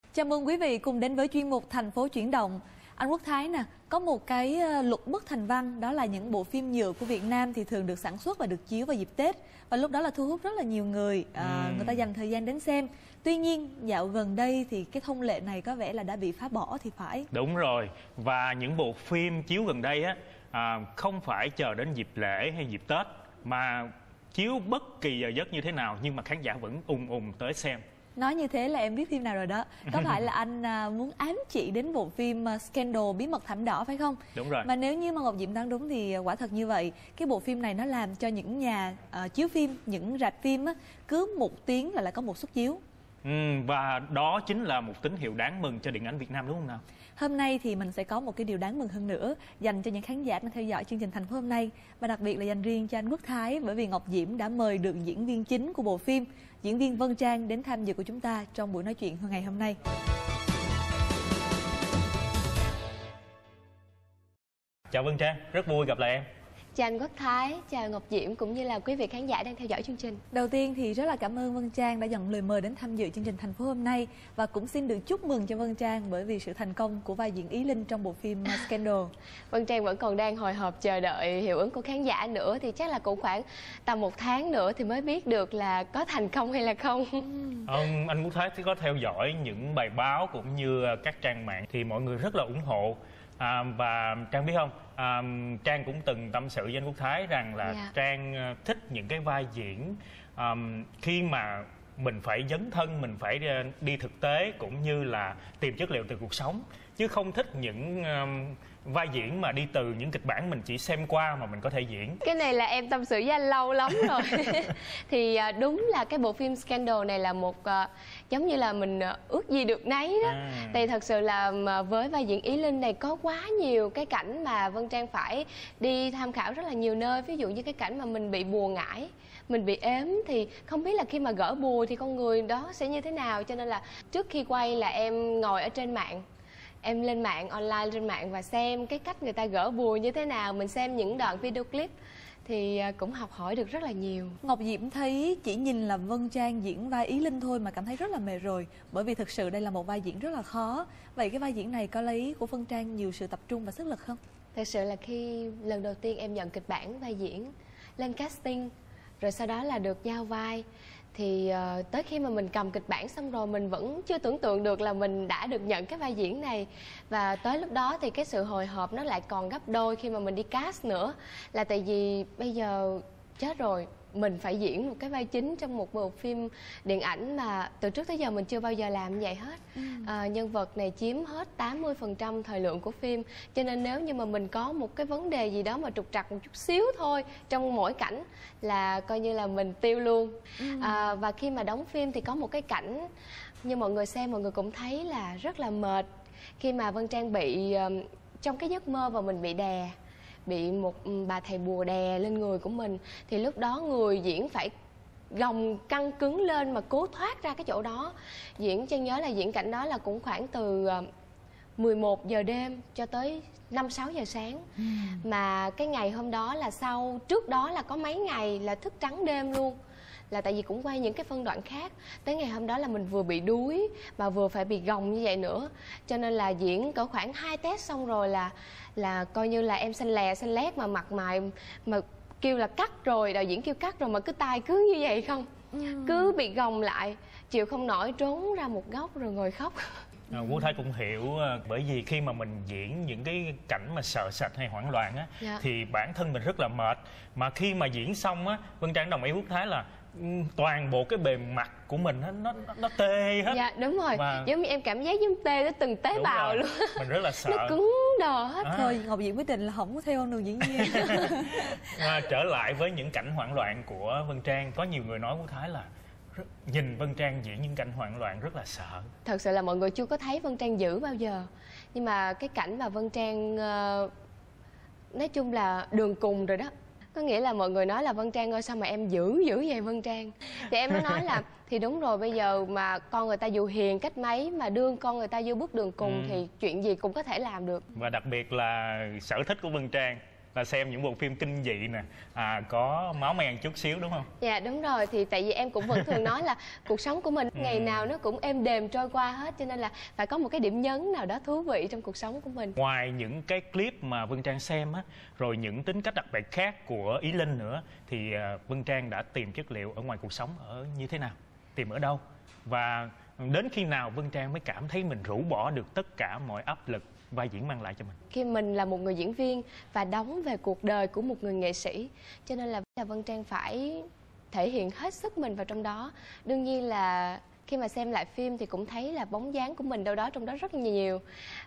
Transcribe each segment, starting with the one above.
Chào mừng quý vị cùng đến với chuyên mục Thành phố chuyển động. Anh Quốc Thái nè, có một cái luật bất thành văn, đó là những bộ phim nhựa của Việt Nam thì thường được sản xuất và được chiếu vào dịp Tết. Và lúc đó là thu hút rất là nhiều người, người ta dành thời gian đến xem. Tuy nhiên, dạo gần đây thì cái thông lệ này có vẻ là đã bị phá bỏ thì phải. Đúng rồi, và những bộ phim chiếu gần đây á, không phải chờ đến dịp lễ hay dịp Tết, mà chiếu bất kỳ giờ giấc như thế nào nhưng mà khán giả vẫn ùn tới xem. Nói như thế là em biết phim nào rồi đó. Có phải là anh muốn ám chỉ đến bộ phim Scandal, Bí mật thảm đỏ phải không? Đúng rồi. Mà nếu như mà Ngọc Diễm đoán đúng thì quả thật như vậy. Cái bộ phim này nó làm cho những nhà chiếu phim, những rạp phim á, cứ 1 tiếng là lại có một suất chiếu. Và đó chính là một tín hiệu đáng mừng cho điện ảnh Việt Nam, đúng không nào? Hôm nay thì mình sẽ có một cái điều đáng mừng hơn nữa dành cho những khán giả đang theo dõi chương trình Thành phố hôm nay, và đặc biệt là dành riêng cho anh Quốc Thái, bởi vì Ngọc Diễm đã mời được diễn viên chính của bộ phim, diễn viên Vân Trang, đến tham dự của chúng ta trong buổi nói chuyện ngày hôm nay. Chào Vân Trang, rất vui gặp lại em. Chào anh Quốc Thái, chào Ngọc Diễm cũng như là quý vị khán giả đang theo dõi chương trình. Đầu tiên thì rất là cảm ơn Vân Trang đã nhận lời mời đến tham dự chương trình Thành phố hôm nay, và cũng xin được chúc mừng cho Vân Trang bởi vì sự thành công của vai diễn Ý Linh trong bộ phim Scandal. Vân Trang vẫn còn đang hồi hộp chờ đợi hiệu ứng của khán giả nữa, thì chắc là cũng khoảng tầm 1 tháng nữa thì mới biết được là có thành công hay là không. Anh Quốc Thái có theo dõi những bài báo cũng như các trang mạng thì mọi người rất là ủng hộ. Và Trang biết không, Trang cũng từng tâm sự với anh Quốc Thái rằng là Trang thích những cái vai diễn khi mà mình phải dấn thân, mình phải đi thực tế cũng như là tìm chất liệu từ cuộc sống, chứ không thích những vai diễn mà đi từ những kịch bản mình chỉ xem qua mà mình có thể diễn. Cái này là em tâm sự với anh lâu lắm rồi. Thì đúng là cái bộ phim Scandal này là một giống như là mình ước gì được nấy đó. Tại thật sự là với vai diễn Ý Linh này có quá nhiều cái cảnh mà Vân Trang phải đi tham khảo rất là nhiều nơi. Ví dụ như cái cảnh mà mình bị bùa ngải, mình bị ếm, thì không biết là khi mà gỡ bùa thì con người đó sẽ như thế nào. Cho nên là trước khi quay là em ngồi ở trên mạng, em lên mạng, online trên mạng và xem cái cách người ta gỡ bùa như thế nào. Mình xem những đoạn video clip thì cũng học hỏi được rất là nhiều. Ngọc Diễm thấy chỉ nhìn là Vân Trang diễn vai Ý Linh thôi mà cảm thấy rất là mệt rồi, bởi vì thực sự đây là một vai diễn rất là khó. Vậy cái vai diễn này có lấy của Vân Trang nhiều sự tập trung và sức lực không? Thật sự là khi lần đầu tiên em nhận kịch bản vai diễn, lên casting, rồi sau đó là được giao vai, thì tới khi mà mình cầm kịch bản xong rồi mình vẫn chưa tưởng tượng được là mình đã được nhận cái vai diễn này. Và tới lúc đó thì cái sự hồi hộp nó lại còn gấp đôi khi mà mình đi cast nữa. Là tại vì bây giờ chết rồi, mình phải diễn một cái vai chính trong một bộ phim điện ảnh mà từ trước tới giờ mình chưa bao giờ làm như vậy hết. Nhân vật này chiếm hết 80% thời lượng của phim, cho nên nếu như mà mình có một cái vấn đề gì đó mà trục trặc một chút xíu thôi trong mỗi cảnh là coi như là mình tiêu luôn. Và khi mà đóng phim thì có một cái cảnh như mọi người xem, mọi người cũng thấy là rất là mệt, khi mà Vân Trang bị trong cái giấc mơ và mình bị đè, bị một bà thầy bùa đè lên người của mình, thì lúc đó người diễn phải gồng căng cứng lên mà cố thoát ra cái chỗ đó. Trang nhớ là diễn cảnh đó là cũng khoảng từ 11 giờ đêm cho tới 5-6 giờ sáng. Mà cái ngày hôm đó là trước đó là có mấy ngày là thức trắng đêm luôn, là tại vì cũng quay những cái phân đoạn khác. Tới ngày hôm đó là mình vừa bị đuối mà vừa phải bị gồng như vậy nữa, cho nên là diễn cỡ khoảng 2 test xong rồi là coi như là em xanh lè xanh lét, mà mặt mày mà kêu là cắt rồi, đạo diễn kêu cắt rồi mà cứ tay cứ như vậy không, cứ bị gồng lại, chịu không nổi trốn ra một góc rồi ngồi khóc. Quốc Thái cũng hiểu, bởi vì khi mà mình diễn những cái cảnh mà sợ sệt hay hoảng loạn á, thì bản thân mình rất là mệt. Mà khi mà diễn xong á, Vân Trang đồng ý Quốc Thái là toàn bộ cái bề mặt của mình nó tê hết. Dạ đúng rồi, giống như em cảm giác giống tê tới từng tế bào luôn. Mình rất là sợ, nó cứng đờ hết. Thôi Ngọc Diễm quyết định là không có theo đường diễn viên. Trở lại với những cảnh hoảng loạn của Vân Trang, có nhiều người nói Quốc Thái là nhìn Vân Trang diễn những cảnh hoảng loạn rất là sợ. Thật sự là mọi người chưa có thấy Vân Trang dữ bao giờ, nhưng mà cái cảnh mà Vân Trang nói chung là đường cùng rồi đó. Có nghĩa là mọi người nói là Vân Trang ơi sao mà em dữ vậy Vân Trang. Thì em mới nói là thì đúng rồi, bây giờ mà con người ta dù hiền cách mấy mà đương con người ta vô bước đường cùng thì chuyện gì cũng có thể làm được. Và đặc biệt là sở thích của Vân Trang là xem những bộ phim kinh dị nè, có máu me chút xíu đúng không? Dạ đúng rồi, thì tại vì em cũng vẫn thường nói là cuộc sống của mình ngày nào nó cũng êm đềm trôi qua hết, cho nên là phải có một cái điểm nhấn nào đó thú vị trong cuộc sống của mình. Ngoài những cái clip mà Vân Trang xem á, rồi những tính cách đặc biệt khác của Ý Linh nữa, thì Vân Trang đã tìm chất liệu ở ngoài cuộc sống ở như thế nào? Tìm ở đâu? Và đến khi nào Vân Trang mới cảm thấy mình rũ bỏ được tất cả mọi áp lực vai diễn mang lại cho mình? Khi mình là một người diễn viên và đóng về cuộc đời của một người nghệ sĩ, cho nên là Vân Trang phải thể hiện hết sức mình vào trong đó. Đương nhiên là khi mà xem lại phim thì cũng thấy là bóng dáng của mình đâu đó trong đó rất là nhiều.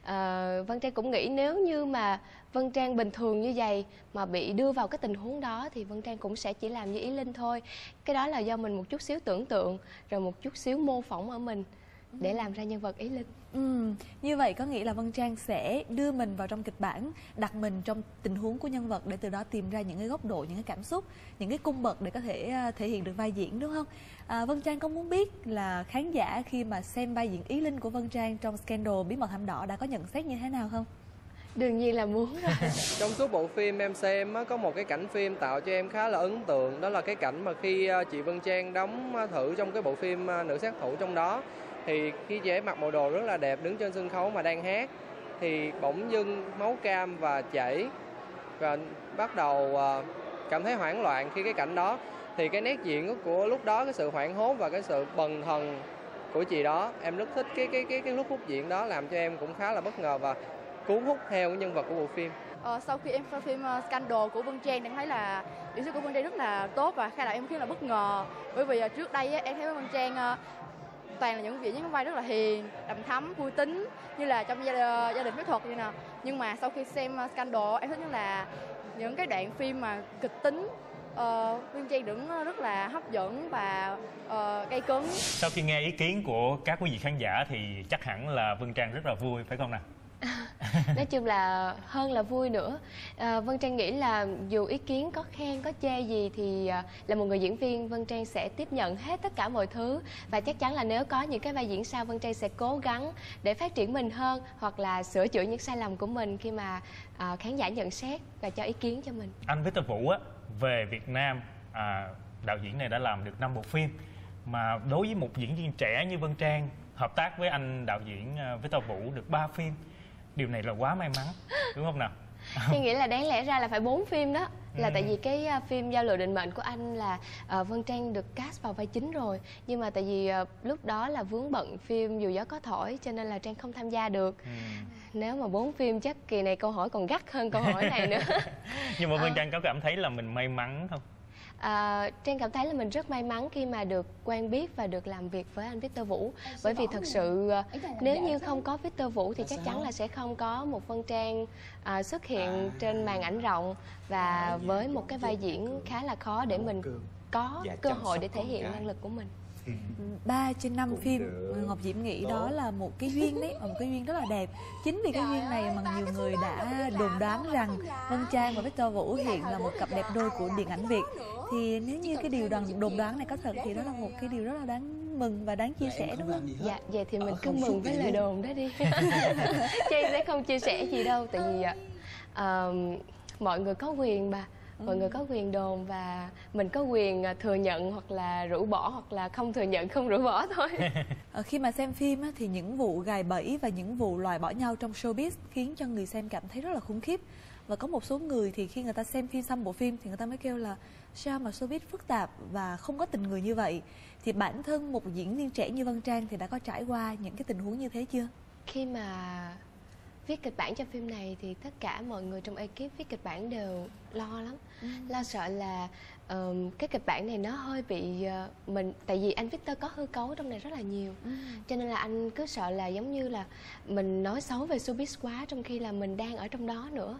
Vân Trang cũng nghĩ nếu như mà Vân Trang bình thường như vậy mà bị đưa vào cái tình huống đó thì Vân Trang cũng sẽ chỉ làm như Ý Linh thôi. Cái đó là do mình một chút xíu tưởng tượng, rồi một chút xíu mô phỏng ở mình để làm ra nhân vật Ý Linh. Như vậy có nghĩa là Vân Trang sẽ đưa mình vào trong kịch bản, đặt mình trong tình huống của nhân vật để từ đó tìm ra những cái góc độ, những cái cảm xúc, những cái cung bậc để có thể thể hiện được vai diễn, đúng không? Vân Trang có muốn biết là khán giả khi mà xem vai diễn Ý Linh của Vân Trang trong Scandal Bí mật thảm đỏ đã có nhận xét như thế nào không? Đương nhiên là muốn rồi. Trong suốt bộ phim em xem có một cái cảnh phim tạo cho em khá là ấn tượng, đó là cái cảnh mà khi chị Vân Trang đóng thử trong cái bộ phim Nữ sát thủ trong đó, thì khi chị ấy mặc bộ đồ rất là đẹp đứng trên sân khấu mà đang hát thì bỗng dưng máu cam và chảy và bắt đầu cảm thấy hoảng loạn khi cái cảnh đó. Thì cái nét diễn của lúc đó, cái sự hoảng hốt và cái sự bần thần của chị đó, em rất thích cái lúc phút diễn đó, làm cho em cũng khá là bất ngờ và cuốn hút theo cái nhân vật của bộ phim. Sau khi em coi phim Scandal của Vân Trang, em thấy là diễn xuất của Vân Trang rất là tốt và khai lại em khiến là bất ngờ, bởi vì trước đây em thấy Vân Trang toàn là những vai rất là hiền, đằm thắm, vui tính như là trong gia đình phép thuật như nào. Nhưng mà sau khi xem Scandal, em thấy là những cái đoạn phim mà kịch tính, Vân Trang đứng rất là hấp dẫn và gay cấn. Sau khi nghe ý kiến của các quý vị khán giả thì chắc hẳn là Vân Trang rất là vui, phải không nào? Nói chung là hơn là vui nữa. Vân Trang nghĩ là dù ý kiến có khen có chê gì thì là một người diễn viên, Vân Trang sẽ tiếp nhận hết tất cả mọi thứ. Và chắc chắn là nếu có những cái vai diễn sau, Vân Trang sẽ cố gắng để phát triển mình hơn, hoặc là sửa chữa những sai lầm của mình khi mà khán giả nhận xét và cho ý kiến cho mình. Anh Victor Vũ á, về Việt Nam, đạo diễn này đã làm được 5 bộ phim. Mà đối với một diễn viên trẻ như Vân Trang, hợp tác với anh đạo diễn Victor Vũ được 3 phim, điều này là quá may mắn, đúng không nào? Thì nghĩ là đáng lẽ ra là phải 4 phim đó. Là tại vì cái phim Giao lộ định mệnh của anh là Vân Trang được cast vào vai chính rồi. Nhưng mà tại vì lúc đó là vướng bận phim Dù gió có thổi, cho nên là Trang không tham gia được. Nếu mà 4 phim chắc kỳ này câu hỏi còn gắt hơn câu hỏi này nữa. Nhưng mà Vân Trang có cảm thấy là mình may mắn không? Trang cảm thấy là mình rất may mắn khi mà được quen biết và được làm việc với anh Victor Vũ. Bởi vì thật sự nếu như không có Victor Vũ thì chắc chắn là sẽ không có một Vân Trang xuất hiện trên màn ảnh rộng và với một cái vai diễn khá là khó để mình có cơ hội để thể hiện năng lực của mình. 3 trên 5 phim, Ngọc Diễm nghĩ đó là một cái duyên đấy, một cái duyên rất là đẹp. Chính vì cái duyên này mà nhiều người đã đồn đoán rằng Vân Trang và Victor Vũ hiện là một cặp đẹp đôi của điện ảnh Việt. Thì nếu như cái điều đồn đoán này có thật thì đó là một cái điều rất là đáng mừng và đáng chia sẻ, đúng không? Dạ, vậy thì mình cứ mừng với lời đồn đó đi. Trang sẽ không chia sẻ gì đâu, tại vì mọi người có quyền mà. Mọi người có quyền đồn và mình có quyền thừa nhận hoặc là rũ bỏ, hoặc là không thừa nhận, không rũ bỏ thôi. Khi mà xem phim thì những vụ gài bẫy và những vụ loại bỏ nhau trong showbiz khiến cho người xem cảm thấy rất là khủng khiếp. Và có một số người thì khi người ta xem phim xong bộ phim thì người ta mới kêu là sao mà showbiz phức tạp và không có tình người như vậy. Thì bản thân một diễn viên trẻ như Vân Trang thì đã có trải qua những cái tình huống như thế chưa? Khi mà viết kịch bản cho phim này thì tất cả mọi người trong ekip viết kịch bản đều lo lắm. Lo sợ là cái kịch bản này nó hơi bị tại vì anh Victor có hư cấu trong này rất là nhiều. Cho nên là anh cứ sợ là giống như là mình nói xấu về showbiz quá, trong khi là mình đang ở trong đó nữa.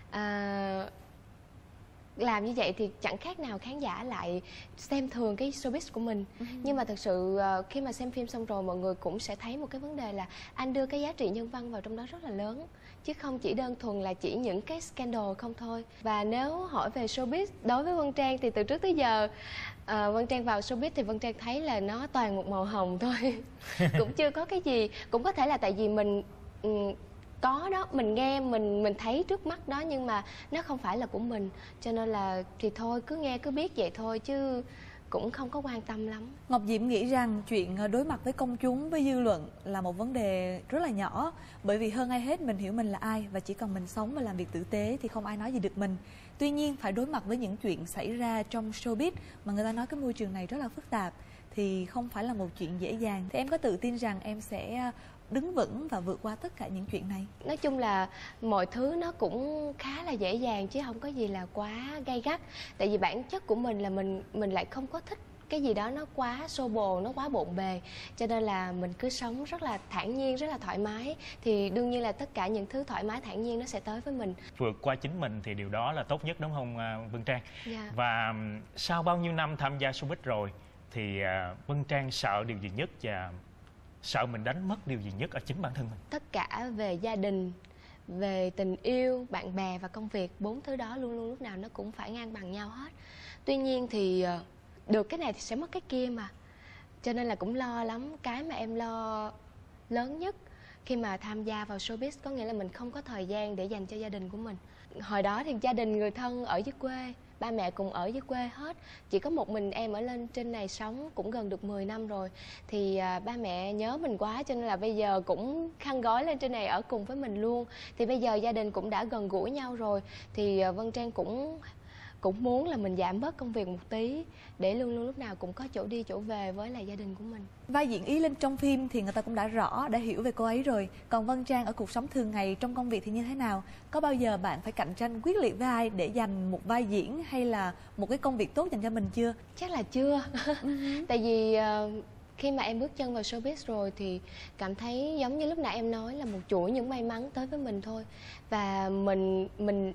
Làm như vậy thì chẳng khác nào khán giả lại xem thường cái showbiz của mình. Nhưng mà thực sự khi mà xem phim xong rồi, mọi người cũng sẽ thấy một cái vấn đề là anh đưa cái giá trị nhân văn vào trong đó rất là lớn, chứ không chỉ đơn thuần là chỉ những cái scandal không thôi. Và nếu hỏi về showbiz, đối với Vân Trang thì từ trước tới giờ Vân Trang vào showbiz thì Vân Trang thấy là nó toàn một màu hồng thôi. Cũng chưa có cái gì. Cũng có thể là tại vì mình có đó, mình nghe, mình thấy trước mắt đó, nhưng mà nó không phải là của mình, cho nên là thì thôi, cứ nghe cứ biết vậy thôi chứ cũng không có quan tâm lắm. Ngọc Diễm nghĩ rằng chuyện đối mặt với công chúng, với dư luận là một vấn đề rất là nhỏ, bởi vì hơn ai hết mình hiểu mình là ai, và chỉ cần mình sống và làm việc tử tế thì không ai nói gì được mình. Tuy nhiên phải đối mặt với những chuyện xảy ra trong showbiz mà người ta nói cái môi trường này rất là phức tạp thì không phải là một chuyện dễ dàng. Thì em có tự tin rằng em sẽ đứng vững và vượt qua tất cả những chuyện này? Nói chung là mọi thứ nó cũng khá là dễ dàng chứ không có gì là quá gay gắt. Tại vì bản chất của mình là mình lại không có thích cái gì đó nó quá xô bồ, nó quá bộn bề, cho nên là mình cứ sống rất là thản nhiên, rất là thoải mái, thì đương nhiên là tất cả những thứ thoải mái thản nhiên nó sẽ tới với mình. Vượt qua chính mình thì điều đó là tốt nhất, đúng không Vân Trang? Dạ. Và sau bao nhiêu năm tham gia showbiz rồi thì Vân Trang sợ điều gì nhất và sợ mình đánh mất điều gì nhất ở chính bản thân mình? Tất cả về gia đình, về tình yêu, bạn bè và công việc, 4 thứ đó luôn luôn lúc nào nó cũng phải ngang bằng nhau hết. Tuy nhiên thì được cái này thì sẽ mất cái kia mà, cho nên là cũng lo lắm. Cái mà em lo lớn nhất khi mà tham gia vào showbiz có nghĩa là mình không có thời gian để dành cho gia đình của mình. Hồi đó thì gia đình người thân ở dưới quê, ba mẹ cùng ở dưới quê hết, chỉ có một mình em ở lên trên này sống cũng gần được 10 năm rồi, thì ba mẹ nhớ mình quá cho nên là bây giờ cũng khăn gói lên trên này ở cùng với mình luôn. Thì bây giờ gia đình cũng đã gần gũi nhau rồi, thì Vân Trang cũng muốn là mình giảm bớt công việc một tí để luôn luôn lúc nào cũng có chỗ đi chỗ về với lại gia đình của mình. Vai diễn Ý Linh trong phim thì người ta cũng đã rõ, đã hiểu về cô ấy rồi. Còn Vân Trang ở cuộc sống thường ngày, trong công việc thì như thế nào? Có bao giờ bạn phải cạnh tranh quyết liệt với ai để giành một vai diễn hay là một cái công việc tốt dành cho mình chưa? Chắc là chưa. Tại vì khi mà em bước chân vào showbiz rồi thì cảm thấy giống như lúc nãy em nói là một chuỗi những may mắn tới với mình thôi. Và mình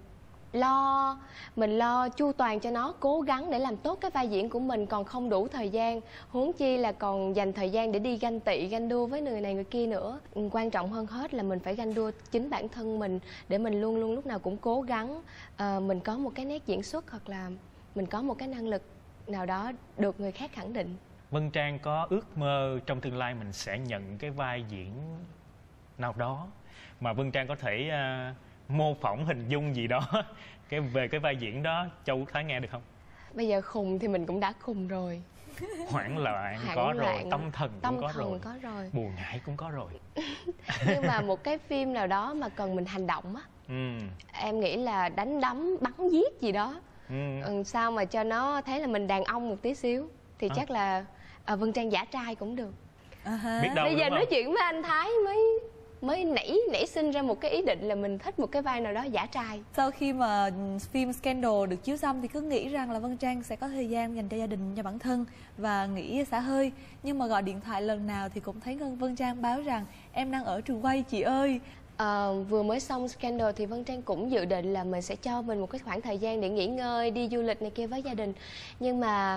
lo chu toàn cho nó, cố gắng để làm tốt cái vai diễn của mình, còn không đủ thời gian, huống chi là còn dành thời gian để đi ganh tị ganh đua với người này người kia nữa. Quan trọng hơn hết là mình phải ganh đua chính bản thân mình, để mình luôn luôn lúc nào cũng cố gắng mình có một cái nét diễn xuất hoặc là mình có một cái năng lực nào đó được người khác khẳng định. Vân Trang có ước mơ trong tương lai mình sẽ nhận cái vai diễn nào đó mà Vân Trang có thể mô phỏng hình dung gì đó về cái vai diễn đó cho Quốc Thái nghe được không? Bây giờ khùng thì mình cũng đã khùng rồi, Hoảng loạn có rồi, tâm thần cũng có rồi, buồn ngại cũng có rồi. Nhưng mà một cái phim nào đó mà cần mình hành động á, em nghĩ là đánh đấm bắn giết gì đó, sao mà cho nó thấy là mình đàn ông một tí xíu thì chắc là Vân Trang giả trai cũng được. Biết đâu, bây giờ nói chuyện với anh Thái mới nảy sinh ra một cái ý định là mình thích một cái vai nào đó giả trai. Sau khi mà phim Scandal được chiếu xong thì cứ nghĩ rằng là Vân Trang sẽ có thời gian dành cho gia đình, cho bản thân và nghỉ xả hơi. Nhưng mà gọi điện thoại lần nào thì cũng thấy Vân Trang báo rằng em đang ở trường quay chị ơi. Vừa mới xong Scandal thì Vân Trang cũng dự định là mình sẽ cho mình một cái khoảng thời gian để nghỉ ngơi, đi du lịch này kia với gia đình. Nhưng mà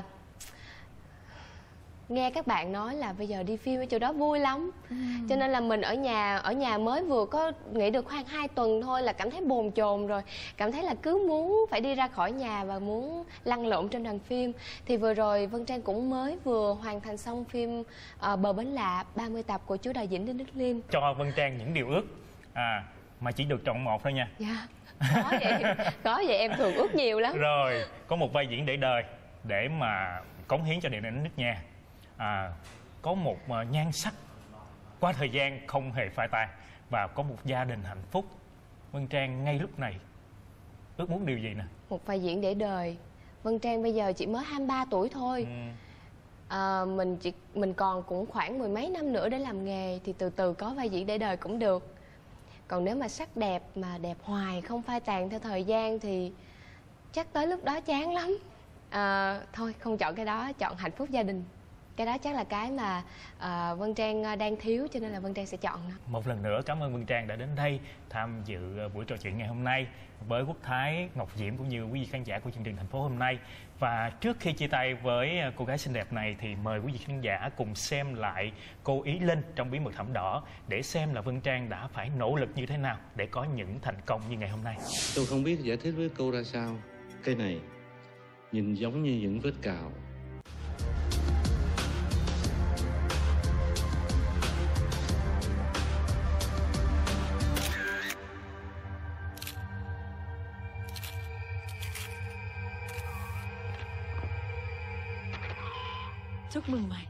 nghe các bạn nói là bây giờ đi phim ở chỗ đó vui lắm, cho nên là mình ở nhà mới vừa có nghỉ được khoảng 2 tuần thôi là cảm thấy bồn chồn rồi, cảm thấy là cứ muốn phải đi ra khỏi nhà và muốn lăn lộn trên đoàn phim. Thì vừa rồi Vân Trang cũng mới vừa hoàn thành xong phim Bờ Bến Lạ 30 tập của chú đạo diễn Đinh Đức Liêm. Cho Vân Trang những điều ước mà chỉ được chọn một thôi nha. Dạ. Có vậy em thường ước nhiều lắm. Rồi có một vai diễn để đời để mà cống hiến cho điện ảnh nước nhà, có một nhan sắc qua thời gian không hề phai tàn và có một gia đình hạnh phúc. Vân Trang ngay lúc này ước muốn điều gì nè? Một vai diễn để đời. Vân Trang bây giờ chỉ mới 23 tuổi thôi. Mình còn cũng khoảng 10 mấy năm nữa để làm nghề thì từ từ có vai diễn để đời cũng được. Còn nếu mà sắc đẹp mà đẹp hoài không phai tàn theo thời gian thì chắc tới lúc đó chán lắm. Thôi không chọn cái đó, chọn hạnh phúc gia đình. Cái đó chắc là cái mà Vân Trang đang thiếu, cho nên là Vân Trang sẽ chọn nó. Một lần nữa cảm ơn Vân Trang đã đến đây tham dự buổi trò chuyện ngày hôm nay với Quốc Thái, Ngọc Diễm cũng như quý vị khán giả của chương trình Thành phố hôm nay. Và trước khi chia tay với cô gái xinh đẹp này thì mời quý vị khán giả cùng xem lại cô Ý Linh trong Bí Mật Thảm Đỏ để xem là Vân Trang đã phải nỗ lực như thế nào để có những thành công như ngày hôm nay. Tôi không biết giải thích với cô ra sao. Cái này nhìn giống như những vết cào. Chúc mừng mày.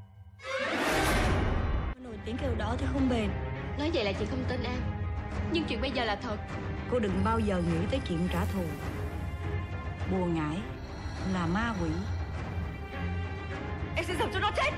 Nổi tiếng kiểu đó thì không bền. Nói vậy là chị không tin em, nhưng chuyện bây giờ là thật. Cô đừng bao giờ nghĩ tới chuyện trả thù. Bùa ngải là ma quỷ. Em sẽ dập cho nó chết.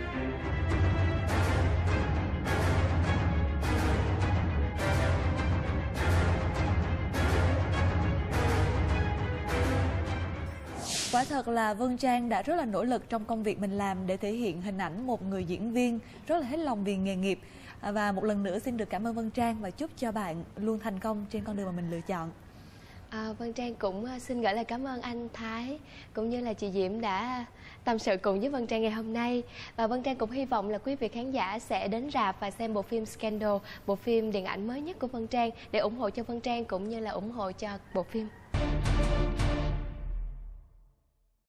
Quả thật là Vân Trang đã rất là nỗ lực trong công việc mình làm để thể hiện hình ảnh một người diễn viên rất là hết lòng vì nghề nghiệp. Và một lần nữa xin được cảm ơn Vân Trang và chúc cho bạn luôn thành công trên con đường mà mình lựa chọn. Vân Trang cũng xin gửi lời cảm ơn anh Thái cũng như là chị Diễm đã tâm sự cùng với Vân Trang ngày hôm nay. Và Vân Trang cũng hy vọng là quý vị khán giả sẽ đến rạp và xem bộ phim Scandal, bộ phim điện ảnh mới nhất của Vân Trang, để ủng hộ cho Vân Trang cũng như là ủng hộ cho bộ phim.